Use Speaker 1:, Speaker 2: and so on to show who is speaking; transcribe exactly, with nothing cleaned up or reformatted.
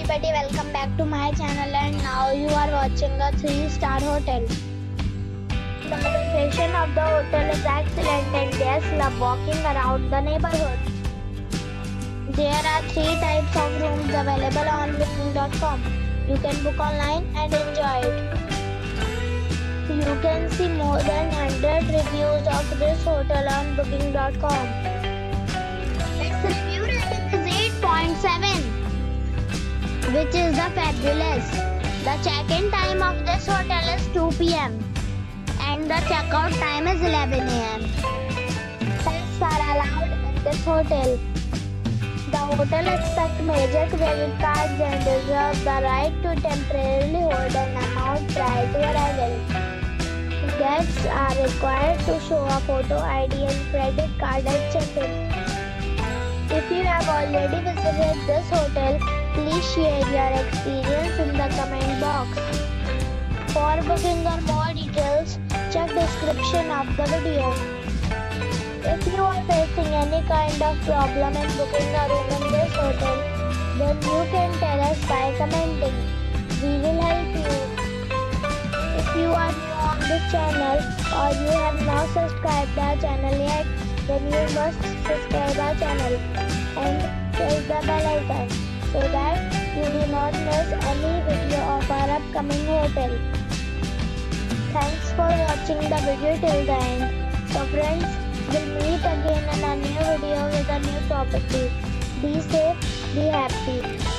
Speaker 1: everybody, welcome back to my channel, and now you are watching a three star hotel. The location of the hotel is excellent and guests love walking around the neighborhood. There are three types of rooms available on booking dot com. You can book online and enjoy it. You can see more than one hundred reviews of this hotel on booking dot com. Its review rating is eight point seven, which is the fabulous. The check-in time of this hotel is two p m and the check-out time is eleven a m Pets are allowed in this hotel. The hotel accepts major credit cards and reserves the right to temporarily hold an amount prior to arrival. Guests are required to show a photo I D and credit card at check-in. If you have already visited this hotel, please share your experience in the comment box. For booking or more details, check description of the video. If you are facing any kind of problem in booking a room in this hotel, then you can tell us by commenting. We will help you. If you are new on this channel or you have not subscribed our channel yet, then you must subscribe our channel and press the bell icon so that you do not miss any video of our upcoming hotel. Thanks for watching the video till the end. So friends, we'll meet again in a new video with a new property. Be safe, be happy.